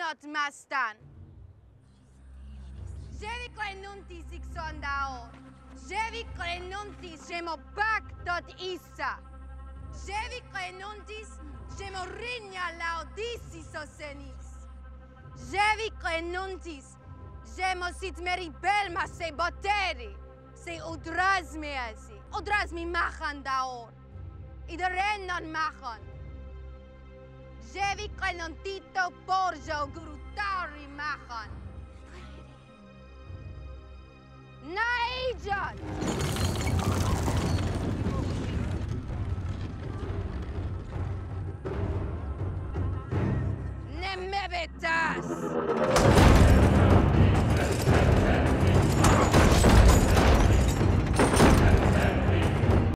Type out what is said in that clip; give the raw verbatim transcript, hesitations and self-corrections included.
not mastan. Jevi klenunti ziksondao. Jevi klenunti shemo bak dot isa. Jevi klenuntis shemo rinya laudisi sosenis. Jevi klenuntis shemo sit meri belma se boteri. Se udrazmi asi. Udrazmi machan daor. Iedereen non machan. Jevi klenuntito porjo grutari machan. Naijat! Nemebetas!